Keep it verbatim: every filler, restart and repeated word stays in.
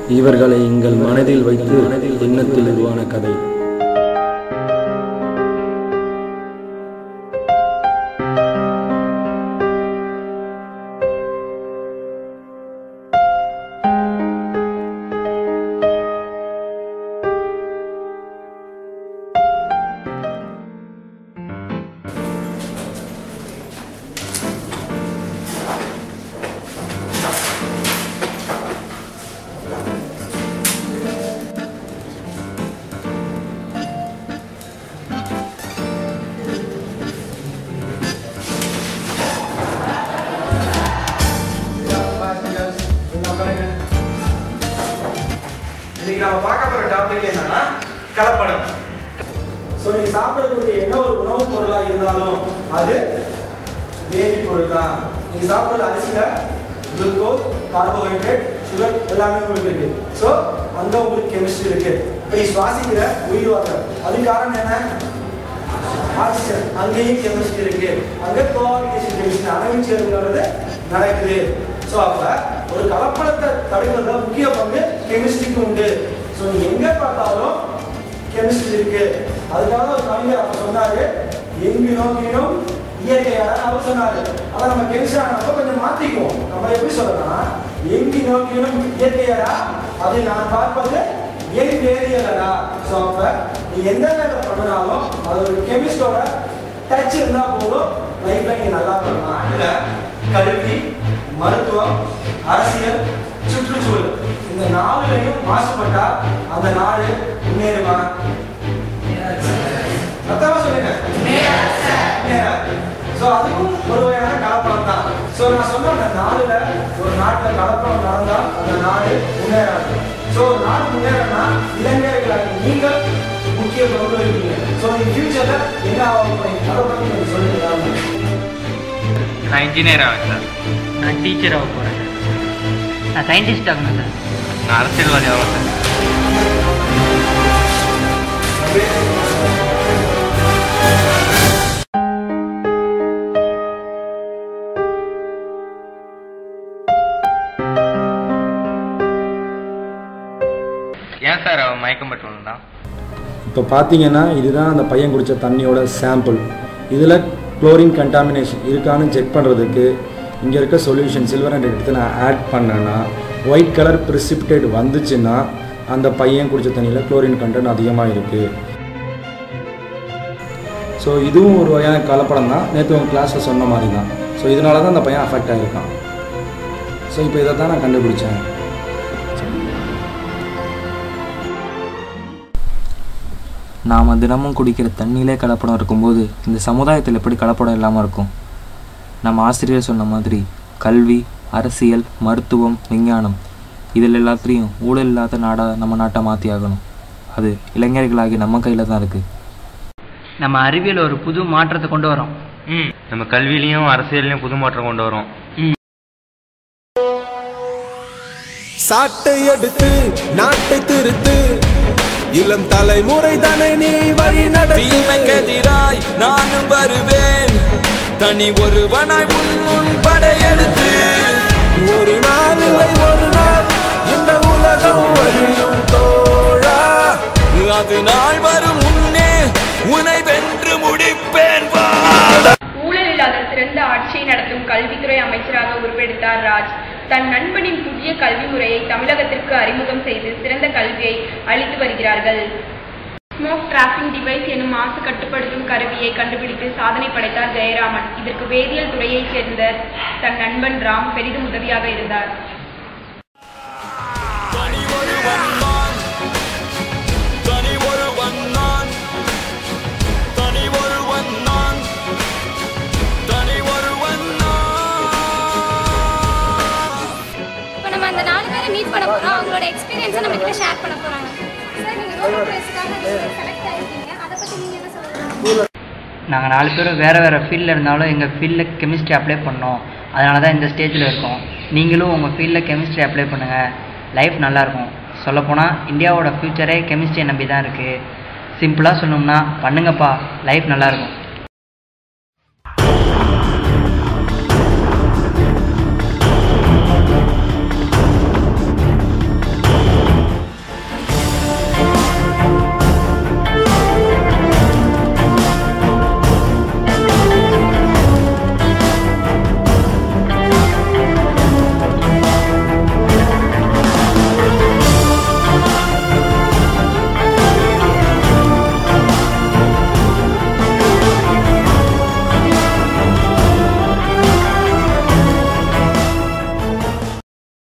இவர்களை எங்கள் மனதில் வைத்து எண்ணத்தில் உருவான கதை. நம்ம பார்க்க போற டாபிக் என்னன்னா கலப்படம். சோ நீங்க சாப்பிடக்கூடிய என்ன ஒரு உணவுப் பொருளா இருந்தாலும் அது வேதிப்பொருள் தான். நீங்க சாப்பிடுற அரிசியில குளுக்கோஸ், கார்போஹைட்ரேட், சுகர் எல்லாமே உங்களுக்கு இருக்கு. சோ அங்க உங்களுக்கு கெமிஸ்ட்ரி இருக்கு. இப்ப நீ சுவாசிக்கிற உயிர் வாங்க அது காரணம் என்ன? ஆக்சிஜன். அங்கேயும் கெமிஸ்ட்ரி இருக்கு. அங்க கோஆர்டினேஷன் கெமிஸ்ட்ரி அணைவு சேர்க்கிறது நடக்குது. சோ அப்ப ஒரு கலப்படத்தை தடுக்கிறதுல முக்கிய பங்கு கெமிஸ்ட்ரிக்கு உண்டு. சோ நீ எங்க பார்த்தாலும் கெமிஸ்ட்ரி இருக்கு. அதுக்காக ஒரு கவிஞர் அப்ப சொன்னாரு, எங்கு நோக்கினும் இயற்கையான அவர் சொன்னாரு. அதை நம்ம கெமிஸ்ட்ரியானப்ப கொஞ்சம் மாத்திக்குவோம். நம்ம எப்படி சொல்லலாம், எங்கு நோக்கினும் இயற்கையா அதை நான் பார்ப்பது என் வேதியலடா. சோ அப்ப நீ எந்த நேரத்தில் பண்ணனாலும் அது ஒரு கெமிஸ்டோட டச் இருந்தா போதும், லைஃப்ல நீங்க நல்லா பண்ணலாம். அதுல கல்வி, மருத்துவம், அரசியல், சுற்றுச்சூழல் இந்த நாலுலையும் மாசுபட்டா அந்த நாடு முன்னேறுமா? அத்தவா சொல்லுங்க. சோ அதுக்கும் ஒரு வகையான கலப்படம் தான். சோ நான் சொன்ன அந்த நாடுல ஒரு நாட்டுல கலப்படம் நடந்தா அந்த நாடு முன்னேறாது. சோ ஒரு நாடு முன்னேறனா இளைஞர்களாக நீங்கள் முக்கிய பங்கு இருக்கீங்க. சோ இந்த ஃபியூச்சர்ல என்ன ஆகும் அதை பத்தி நீங்க சொல்லுங்க. நான் இன்ஜினியர் ஆவேன் சார். நான் டீச்சர் ஆக போகிறேன் சார். நான் சயின்டிஸ்ட் ஆகணும் சார். நான் அரசியல்வாதி ஆவேன் சார். ஏன் சார் அவன் மயக்கம் பட்டு விழுந்தான்? இப்போ பார்த்தீங்கன்னா இதுதான் அந்த பையன் குடித்த தண்ணியோட சாம்பிள். இதில் குளோரின் கண்டாமினேஷன் இருக்கான்னு செக் பண்ணுறதுக்கு இங்கே இருக்க சொல்யூஷன் சில்வர் அண்ட் எடுத்து நான் ஆட் பண்ணேன்னா ஒயிட் கலர் ப்ரிசிபிடேட் வந்துச்சுன்னா அந்த பையன் குடித்த தண்ணியில் குளோரின் கண்டென்ட் அதிகமாக இருக்குது. ஸோ இதுவும் ஒரு வகையான கலப்படம் தான். நேற்று உங்கள் கிளாஸில் சொன்ன மாதிரி தான். ஸோ இதனால தான் அந்த பையன் அஃபெக்ட் ஆகிருக்கான். ஸோ இப்போ இதை தான் நான் கண்டுபிடிச்சேன். நாம் தினமும் குடிக்கிற தண்ணியிலே கலப்படம் இருக்கும்போது இந்த சமுதாயத்தில் எப்படி கலப்படம் இல்லாமல் இருக்கும்? நம்ம ஆசிரியர் சொன்ன மாதிரி கல்வி, அரசியல், மருத்துவம், விஞ்ஞானம் இதில் எல்லாத்துலேயும் ஊழல் இல்லாத நாடாக நம்ம நாட்டை மாற்றி ஆகணும். அது இளைஞர்களாகி நம்ம கையில் தான் இருக்குது. நம்ம அறிவியல் ஒரு புது மாற்றத்தை கொண்டு வரோம். ம் நம்ம கல்வியிலையும் அரசியல்லையும் புது மாற்றம் கொண்டு வரோம். சாட்டை எடுத்து நாட்டை திருத்து, இளம் தலைமுறை தானே நீ வழி நடத்தினாய். நானும் வருவேன் தனி ஒருவனாய் உன் படையெடுத்து. ஒரு நாள் இல்லை ஒரு நாள் இந்த உலகம் வழியும் தோழா, அது நாள் வரும் முன்னே உன்னை வென்று முடிப்பேன். ஊழல் இல்லாத சிறந்த ஆட்சியை நடத்தும் கல்வித்துறை அமைச்சராக உருவெடுத்தார் ராஜ். தன் நண்பனின் புதிய கல்வி முறையை தமிழகத்திற்கு அறிமுகம் செய்து சிறந்த கல்வியை அளித்து வருகிறார்கள். ஸ்மோக் டிராப்பிங் டிவைஸ் எனும் மாசு கட்டுப்படுத்தும் கருவியை கண்டுபிடித்து சாதனை படைத்தார் ஜெயராமன். இதற்கு வேதியியல் துறையைச் சேர்ந்த தன் நண்பன் ராம் பெரிதும் உதவியாக இருந்தார். அவங்களோட எக்ஸ்பீரியன்ஸை நம்ம கிட்ட ஷேர் பண்ண போறாங்க. சார் நீங்க நோபல் பிரைஸ்க்காக செலக்ட் ஆயிருக்கீங்க. அத பத்தி நீங்க என்ன சொல்றீங்க? நாங்கள் நாலு பேரும் வேறு வேறு ஃபீல்டில் இருந்தாலும் எங்கள் ஃபீல்டில் கெமிஸ்ட்ரி அப்ளை பண்ணோம். அதனால தான் இந்த ஸ்டேஜில் இருக்கோம். நீங்களும் உங்கள் ஃபீல்டில் கெமிஸ்ட்ரி அப்ளை பண்ணுங்கள். லைஃப் நல்லாயிருக்கும். சொல்லப்போனால் இந்தியாவோட ஃப்யூச்சரே கெமிஸ்ட்ரியை நம்பி தான் இருக்குது. சிம்பிளாக சொல்லணும்னா பண்ணுங்கப்பா, லைஃப் நல்லாயிருக்கும்.